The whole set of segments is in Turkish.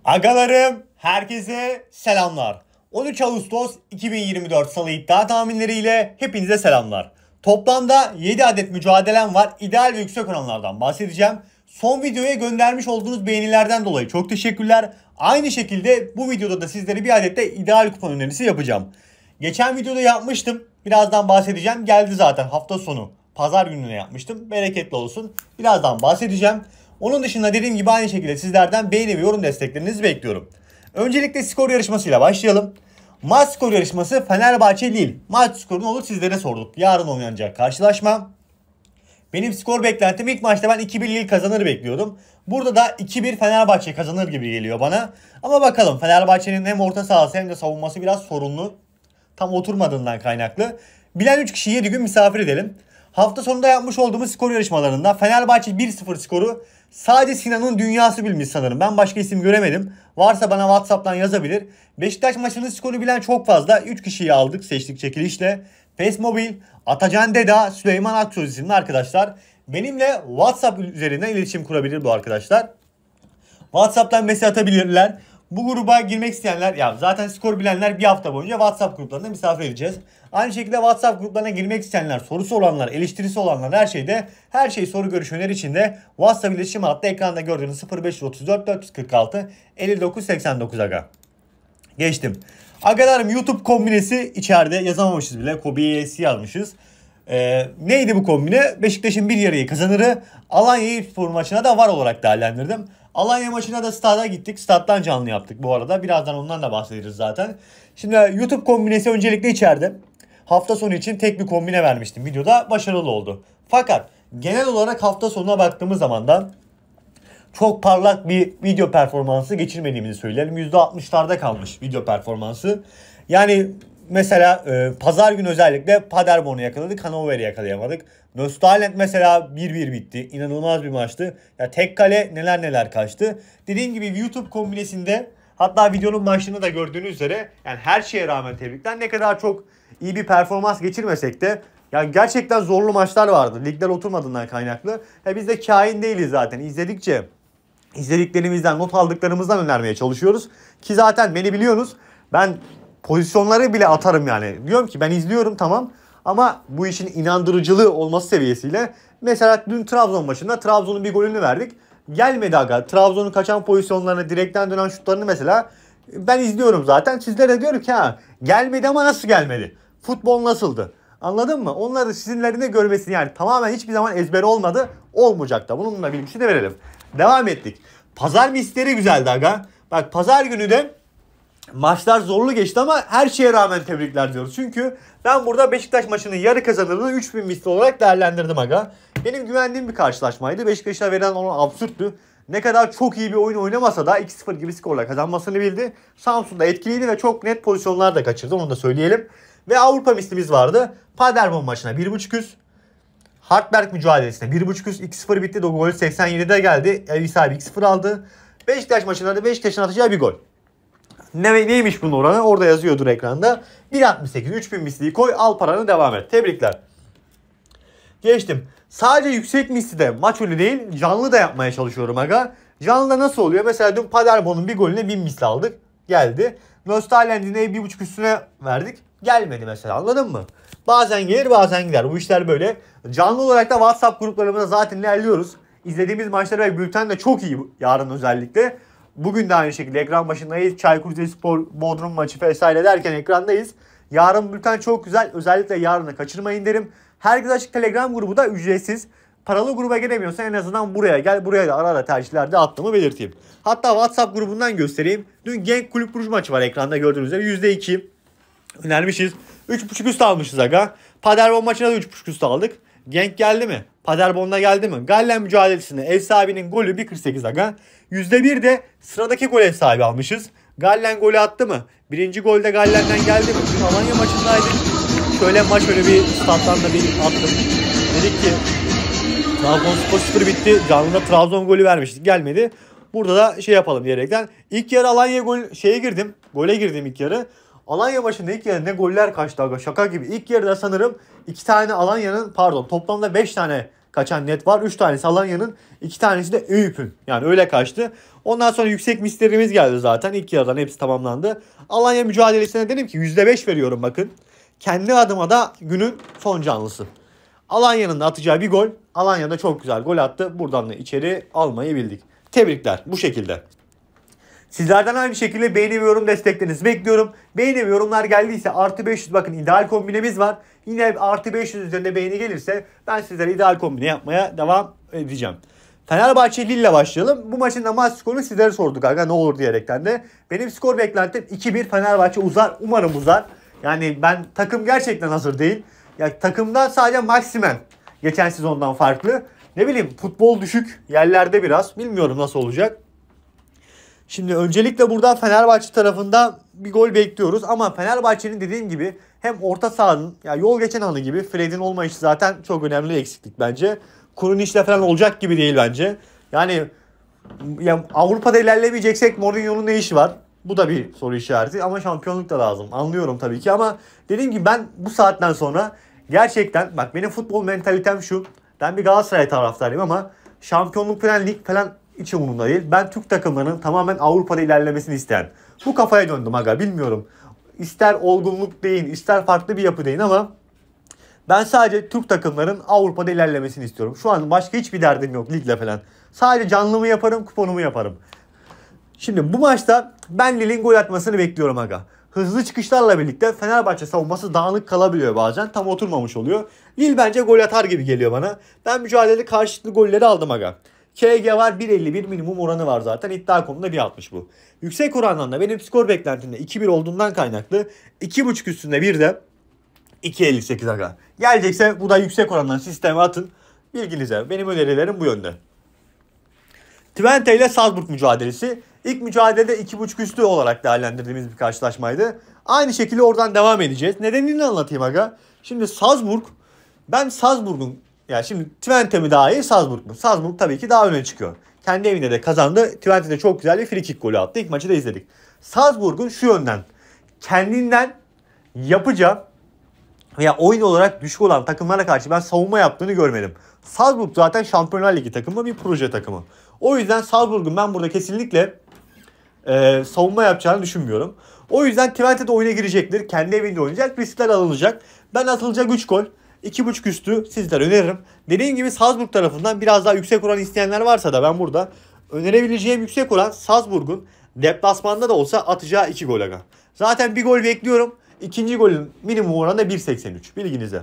Agalarım, herkese selamlar. 13 Ağustos 2024 Salı iddia tahminleriyle hepinize selamlar. Toplamda 7 adet mücadelem var. İdeal ve yüksek oranlardan bahsedeceğim. Son videoya göndermiş olduğunuz beğenilerden dolayı çok teşekkürler. Aynı şekilde bu videoda da sizlere bir adet de ideal kupon önerisi yapacağım. Geçen videoda yapmıştım. Birazdan bahsedeceğim. Geldi zaten hafta sonu. Pazar gününe yapmıştım. Bereketli olsun. Birazdan bahsedeceğim. Onun dışında dediğim gibi aynı şekilde sizlerden beğeni ve yorum desteklerinizi bekliyorum. Öncelikle skor yarışmasıyla başlayalım. Maç skor yarışması Fenerbahçe Lille. Maç skoru ne olur sizlere sorduk. Yarın oynanacak karşılaşma. Benim skor beklentim ilk maçta ben 2-1 Lille kazanır bekliyordum. Burada da 2-1 Fenerbahçe kazanır gibi geliyor bana. Ama bakalım, Fenerbahçe'nin hem orta sahası hem de savunması biraz sorunlu. Tam oturmadığından kaynaklı. Bilen 3 kişiyi 7 gün misafir edelim. Hafta sonunda yapmış olduğumuz skor yarışmalarında Fenerbahçe 1-0 skoru sadece Sinan'ın dünyası bilmiş sanırım. Ben başka isim göremedim. Varsa bana WhatsApp'tan yazabilir. Beşiktaş maçının skoru bilen çok fazla. 3 kişiyi aldık, seçtik çekilişle. Fesmobil, Atacan Deda, Süleyman Aksöz isimli arkadaşlar. Benimle WhatsApp üzerinden iletişim kurabilir bu arkadaşlar. WhatsApp'tan mesaj atabilirler. Bu gruba girmek isteyenler, ya zaten skor bilenler bir hafta boyunca WhatsApp gruplarında misafir edeceğiz. Aynı şekilde WhatsApp gruplarına girmek isteyenler, sorusu olanlar, eleştirisi olanlar, her şey soru görüş öneri için de WhatsApp iletişim hattı ekranda gördüğünüz 0534 446 59 89 aga. Geçtim. Agalarım, YouTube kombinesi içeride yazamamışız bile. Kobi'si yazmışız. Neydi bu kombine? Beşiktaş'ın bir yarıyı kazanırı Alanya Spor maçına da var olarak değerlendirdim. Alanya maçına da stada gittik. Stat'tan canlı yaptık bu arada. Birazdan ondan da bahsederiz zaten. Şimdi YouTube kombinesi öncelikle içeride. Hafta sonu için tek bir kombine vermiştim. Videoda başarılı oldu. Fakat genel olarak hafta sonuna baktığımız zaman da çok parlak bir video performansı geçirmediğimizi söyleyelim. %60'larda kalmış video performansı. Yani mesela pazar günü özellikle Paderborn'u yakaladık, Hannover'i yakalayamadık. Nostalent mesela 1-1 bitti. İnanılmaz bir maçtı. Ya tek kale neler neler kaçtı. Dediğim gibi YouTube kombinesinde, hatta videonun başlığında da gördüğünüz üzere, yani her şeye rağmen tebrikler. Ne kadar çok iyi bir performans geçirmesek de yani gerçekten zorlu maçlar vardı. Ligler oturmadığından kaynaklı. Biz de kain değiliz zaten. İzlediklerimizden, not aldıklarımızdan önermeye çalışıyoruz. Ki zaten beni biliyorsunuz. Ben pozisyonları bile atarım yani. Diyorum ki ben izliyorum, tamam. Ama bu işin inandırıcılığı olması seviyesiyle. Mesela dün Trabzon maçında Trabzon'un bir golünü verdik. Gelmedi aga. Trabzon'un kaçan pozisyonlarını, direkten dönen şutlarını mesela ben izliyorum zaten. Sizlere diyorum ki gelmedi ama nasıl gelmedi? Futbol nasıldı? Anladın mı? Onları sizinlerinde görmesini, yani tamamen hiçbir zaman ezber olmadı. Olmayacak da. Bununla bilgisini de verelim. Devam ettik. Pazar misleri güzeldi aga. Bak, pazar günü de maçlar zorlu geçti ama her şeye rağmen tebrikler diyoruz. Çünkü ben burada Beşiktaş maçının yarı kazanırını 3000 misli olarak değerlendirdim aga. Benim güvendiğim bir karşılaşmaydı. Beşiktaş'a verilen olan absürttü. Ne kadar çok iyi bir oyun oynamasa da 2-0 gibi skorla kazanmasını bildi. Samsun'da etkiliydi ve çok net pozisyonlar da kaçırdı. Onu da söyleyelim. Ve Avrupa mislimiz vardı. Paderborn maçına 1.5 üst. Hartberg mücadelesine 1.5 üst, 2-0 bitti. O gol 87'de geldi. Ev sahibi 2-0 aldı. Beşiktaş maçında da Beşiktaş'ın atacağı bir gol. Neymiş bunun oranı? Orada yazıyordur ekranda. 1.68, 3000 misliyi koy, al paranı, devam et. Tebrikler. Geçtim. Sadece yüksek misli de maç önü değil, canlı da yapmaya çalışıyorum aga. Canlıda nasıl oluyor? Mesela dün Paderborn'un bir golüne 1000 misli aldık. Geldi. Nostalendine 1.5 üstüne verdik. Gelmedi mesela, anladın mı? Bazen gelir bazen gider. Bu işler böyle. Canlı olarak da WhatsApp gruplarımızda zaten ilerliyoruz. İzlediğimiz maçlar ve bülten de çok iyi yarın özellikle. Bugün de aynı şekilde ekran başındayız. Çaykur Rizespor, Bodrum maçı vesaire derken ekrandayız. Yarın bülten çok güzel. Özellikle yarını kaçırmayın derim. Herkes açık, Telegram grubu da ücretsiz. Paralı gruba gelemiyorsan en azından buraya gel. Buraya da ara ara tercihlerde attığımı belirteyim. Hatta WhatsApp grubundan göstereyim. Dün Genk Kulüp Brugge maçı var, ekranda gördüğünüz üzere. %2 önermişiz. 3.5 üst almışız aga. Paderborn maçına da 3.5 üst aldık. Genk geldi mi? Paderborn'da geldi mi? Gallen mücadelesinde ev sahibinin golü 1.48 aga. %1 de sıradaki gol ev sahibi almışız. Gallen golü attı mı? Birinci golde Gallen'den geldi mi? Dün Alanya maçındaydık. Şöyle bir stat'tan da bir attım. Dedik ki Trabzonspor 0 bitti. Canlıda Trabzon golü vermiştik. Gelmedi. Burada da şey yapalım diyerekten. İlk yarı Alanya gole girdim ilk yarı. Alanya maçında ilk yarı ne goller kaçtı aga, şaka gibi. İlk yarıda sanırım 2 tane Alanya'nın, toplamda 5 tane kaçan net var. 3 tanesi Alanya'nın, 2 tanesi de Eyüp'ün. Yani öyle kaçtı. Ondan sonra yüksek mislerimiz geldi zaten. İlk yarıdan hepsi tamamlandı. Alanya mücadelesine dedim ki %5 veriyorum bakın. Kendi adıma da günün son canlısı. Alanya'nın da atacağı bir gol. Alanya da çok güzel gol attı. Buradan da içeri almayı bildik. Tebrikler bu şekilde. Sizlerden aynı şekilde beğeni ve yorum desteklerinizi bekliyorum. Beğeni ve yorumlar geldiyse artı 500 bakın ideal kombinemiz var. Yine artı 500 üzerinde beğeni gelirse ben sizlere ideal kombine yapmaya devam edeceğim. Fenerbahçe Lille başlayalım. Bu maçın da maç skorunu sizlere sorduk aga ne olur diyerekten de. Benim skor beklentim 2-1 Fenerbahçe uzar. Umarım uzar. Yani ben takım gerçekten hazır değil. Ya takımda sadece Maximen geçen sezondan farklı. Ne bileyim futbol düşük yerlerde biraz. Bilmiyorum nasıl olacak. Şimdi öncelikle burada Fenerbahçe tarafında bir gol bekliyoruz. Ama Fenerbahçe'nin dediğim gibi hem orta sahanın ya yol geçen anı gibi Fred'in olmayışı zaten çok önemli eksiklik bence. Kuruniş'le falan olacak gibi değil bence. Yani ya Avrupa'da ilerlemeyeceksek Mourinho'nun ne işi var? Bu da bir soru işareti ama şampiyonluk da lazım. Anlıyorum tabii ki ama dediğim gibi ben bu saatten sonra gerçekten bak benim futbol mentalitem şu. Ben bir Galatasaray taraftarıyım ama şampiyonluk falan lig falan hiç umurumda değil. Ben Türk takımlarının tamamen Avrupa'da ilerlemesini isteyen. Bu kafaya döndüm aga bilmiyorum. İster olgunluk deyin ister farklı bir yapı deyin ama ben sadece Türk takımların Avrupa'da ilerlemesini istiyorum. Şu an başka hiçbir derdim yok ligle falan. Sadece canlımı yaparım, kuponumu yaparım. Şimdi bu maçta ben Lille'in gol atmasını bekliyorum aga. Hızlı çıkışlarla birlikte Fenerbahçe savunması dağınık kalabiliyor bazen. Tam oturmamış oluyor. Lille bence gol atar gibi geliyor bana. Ben mücadelede karşılıklı golleri aldım aga. KG var 1.51 minimum oranı var zaten. İddia konumunda 1.60 bu. Yüksek orandan da benim skor beklentimde 2-1 olduğundan kaynaklı 2.5 üstünde bir de 2.58 aga. Gelecekse bu da yüksek orandan sisteme atın. Bilginize benim önerilerim bu yönde. Twente ile Salzburg mücadelesi. İlk mücadelede 2.5 üstü olarak değerlendirdiğimiz bir karşılaşmaydı. Aynı şekilde oradan devam edeceğiz. Nedenini anlatayım aga. Şimdi Salzburg, ben Salzburg'un yani şimdi Twente mi daha iyi Salzburg mu? Salzburg tabii ki daha öne çıkıyor. Kendi evinde de kazandı. Twente de çok güzel bir free kick golü attı. İlk maçı da izledik. Salzburg'un şu yönden kendinden yapacağı veya oyun olarak düşük olan takımlara karşı ben savunma yaptığını görmedim. Salzburg zaten Şampiyonlar Ligi takımı bir proje takımı. O yüzden Salzburg'un ben burada kesinlikle savunma yapacağını düşünmüyorum. O yüzden Twente de oyuna girecektir. Kendi evinde oynayacak. Riskler alınacak. Ben atılacak 3 gol. 2.5 üstü sizlere öneririm. Dediğim gibi Salzburg tarafından biraz daha yüksek oran isteyenler varsa da ben burada önerebileceğim yüksek oran Salzburg'un deplasmanda da olsa atacağı 2 gol aga. Zaten bir gol bekliyorum. İkinci golün minimum oranı da 1.83. Bilginize.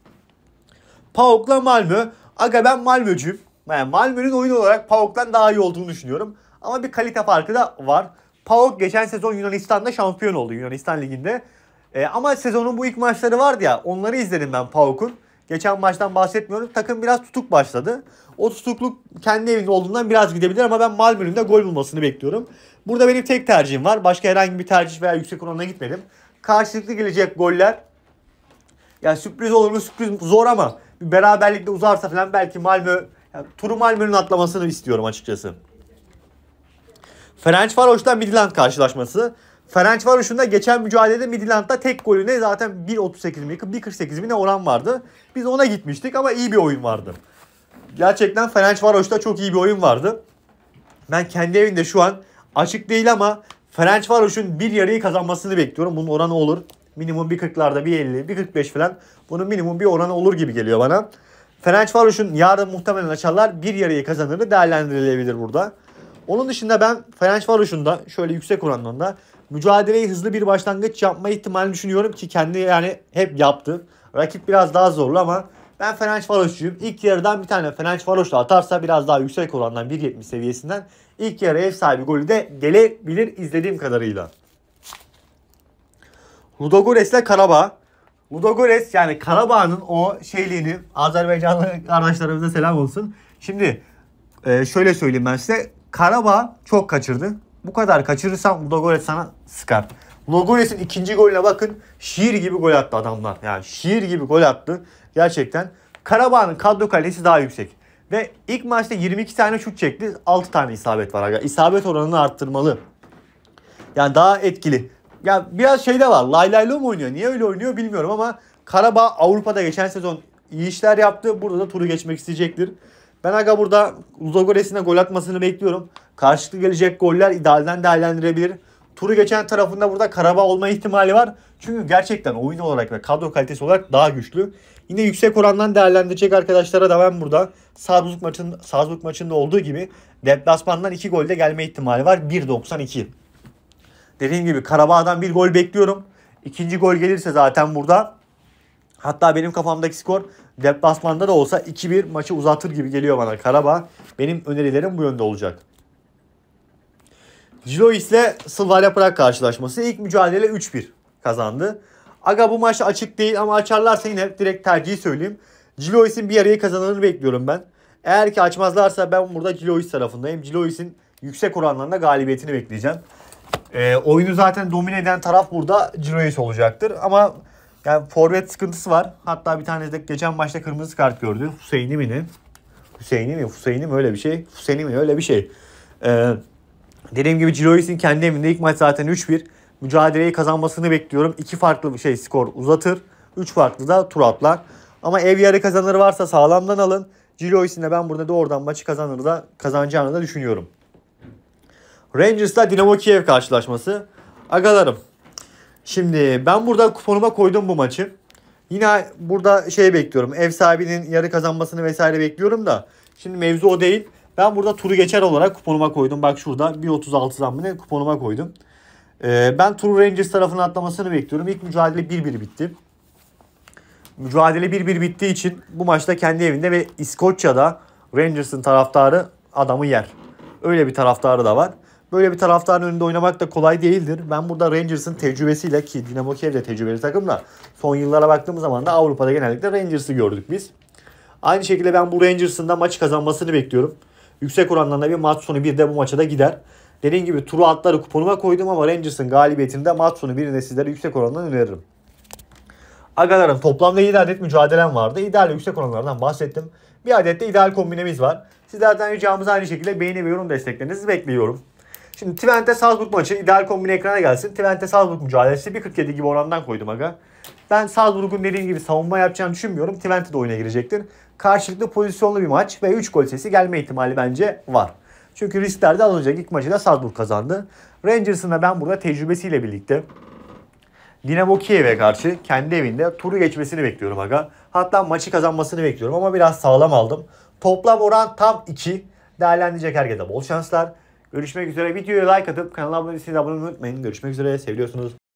PAOK'la Malmö. Aga ben Malmö'cüyüm. Yani Malmö'nün oyun olarak PAOK'tan daha iyi olduğunu düşünüyorum. Ama bir kalite farkı da var. PAOK geçen sezon Yunanistan'da şampiyon oldu. Yunanistan Ligi'nde. Ama sezonun bu ilk maçları vardı ya. Onları izledim ben PAOK'un. Geçen maçtan bahsetmiyorum. Takım biraz tutuk başladı. O tutukluk kendi evinde olduğundan biraz gidebilir ama ben Malmö'nün de gol bulmasını bekliyorum. Burada benim tek tercihim var. Başka herhangi bir tercih veya yüksek oranına gitmedim. Karşılıklı gelecek goller. Yani sürpriz olur mu sürpriz zor ama bir beraberlikte uzarsa falan belki Malmö yani turu Malmö'nün atlamasını istiyorum açıkçası. Ferencvaros'la Midland karşılaşması. Ferencvaros'un da geçen mücadelede Midland'da tek golüne zaten 1.38 mi 1.48 mi ne oran vardı. Biz ona gitmiştik ama iyi bir oyun vardı. Gerçekten Ferencvaros'ta çok iyi bir oyun vardı. Ben kendi evinde şu an açık değil ama Ferencvaros'un bir yarıyı kazanmasını bekliyorum. Bunun oranı olur. Minimum 1.40'larda 1.50 1.45 falan. Bunun minimum bir oranı olur gibi geliyor bana. Ferencvaros'un yarın muhtemelen açarlar. Bir yarıyı kazanırı değerlendirilebilir burada. Onun dışında ben Ferencvaros'un da şöyle yüksek oranlarında mücadeleyi hızlı bir başlangıç yapma ihtimalini düşünüyorum ki kendi yani hep yaptı. Rakip biraz daha zorlu ama ben Ferencvaros'cuyum. İlk yarıdan bir tane Ferencvaros'la atarsa biraz daha yüksek orandan 1.70 seviyesinden ilk yarı ev sahibi golü de gelebilir izlediğim kadarıyla. Ludogorets'le Karabağ. Ludogorets yani Karabağ'ın o şeyliğini Azerbaycanlı kardeşlerimize selam olsun. Şimdi şöyle söyleyeyim ben size. Karabağ çok kaçırdı. Bu kadar kaçırırsam Ludogorets sana sıkar. Ludogorets'in ikinci golüne bakın. Şiir gibi gol attı adamlar. Yani şiir gibi gol attı. Gerçekten. Karabağ'ın kadro kalitesi daha yüksek. Ve ilk maçta 22 tane şut çekti. 6 tane isabet var. Aga. İsabet oranını arttırmalı. Yani daha etkili. Ya biraz şey de var. Lay lay mu oynuyor? Niye öyle oynuyor bilmiyorum ama Karabağ Avrupa'da geçen sezon iyi işler yaptı. Burada da turu geçmek isteyecektir. Ben aga burada Ludogorets'in gol atmasını bekliyorum. Karşılıklı gelecek goller idealden değerlendirebilir. Turu geçen tarafında burada Karabağ olma ihtimali var. Çünkü gerçekten oyun olarak ve kadro kalitesi olarak daha güçlü. Yine yüksek orandan değerlendirecek arkadaşlara da ben burada Salzburg maçında olduğu gibi deplasmandan 2 golde gelme ihtimali var. 1.92. Dediğim gibi Karabağ'dan bir gol bekliyorum. İkinci gol gelirse zaten burada, hatta benim kafamdaki skor deplasmanda da olsa 2-1 maçı uzatır gibi geliyor bana Karabağ. Benim önerilerim bu yönde olacak. Gilois ile Slavia Prag karşılaşması. İlk mücadele 3-1 kazandı. Aga bu maç açık değil ama açarlarsa yine direkt tercihi söyleyeyim. Gilois'in bir yarıyı kazananını bekliyorum ben. Eğer ki açmazlarsa ben burada Gilois tarafındayım. Gilois'in yüksek oranlarında galibiyetini bekleyeceğim. Oyunu zaten domine eden taraf burada Gilois olacaktır. Ama yani forvet sıkıntısı var. Hatta bir tanesi de geçen maçta kırmızı kart gördü. Hüseyin'i mi ne? Hüseyin'i mi öyle bir şey? Hüseyin'i mi öyle bir şey? Dediğim gibi Gilois'in kendi evinde ilk maç zaten 3-1. Mücadeleyi kazanmasını bekliyorum. 2 farklı bir skor uzatır. 3 farklı da tur atlar. Ama ev yarı kazanırı varsa sağlamdan alın. Gilois'in de ben burada doğrudan maçı kazanacağını da düşünüyorum. Rangers'la Dinamo Kiev karşılaşması. Agalarım. Şimdi ben burada kuponuma koydum bu maçı. Yine burada bekliyorum. Ev sahibinin yarı kazanmasını vesaire bekliyorum da. Şimdi mevzu o değil. Ben burada turu geçer olarak kuponuma koydum. Bak şurada 1.36'dan mı ne kuponuma koydum. Ben turu Rangers tarafına atlamasını bekliyorum. İlk mücadele 1-1 bitti. Mücadele 1-1 bittiği için bu maçta kendi evinde ve İskoçya'da Rangers'ın taraftarı adamı yer. Öyle bir taraftarı da var. Böyle bir taraftarın önünde oynamak da kolay değildir. Ben burada Rangers'ın tecrübesiyle, ki Dinamo Kiev de tecrübeli takım da, son yıllara baktığımız zaman da Avrupa'da genellikle Rangers'ı gördük biz. Aynı şekilde ben bu Rangers'ın da maçı kazanmasını bekliyorum. Yüksek oranlarla bir maç sonu 1'de bu maça da gider. Dediğim gibi turu atları kuponuma koydum ama Rangers'ın galibiyetinde maç sonu 1'inde sizlere yüksek orandan öneririm. Agalarım, toplamda 7 adet mücadelem vardı. İdeal ve yüksek oranlardan bahsettim. Bir adet de ideal kombinemiz var. Sizlerden ricamız aynı şekilde beğeni ve yorum desteklerinizi bekliyorum. Şimdi Twente Salzburg maçı ideal kombine ekrana gelsin. Twente Salzburg mücadelesi 1.47 gibi orandan koydum aga. Ben Salzburg'un dediğim gibi savunma yapacağını düşünmüyorum. Twente de oyuna girecektir. Karşılıklı pozisyonlu bir maç ve 3 gol sesi gelme ihtimali bence var. Çünkü riskler de alınacak. İlk maçı da Salzburg kazandı. Rangers'ın da ben burada tecrübesiyle birlikte Dinamo Kiev'e karşı kendi evinde turu geçmesini bekliyorum aga. Hatta maçı kazanmasını bekliyorum ama biraz sağlam aldım. Toplam oran tam 2. Değerlendirecek herkese bol şanslar. Görüşmek üzere. Videoya like atıp kanala abone olmayı unutmayın. Görüşmek üzere. Seviyorsunuz.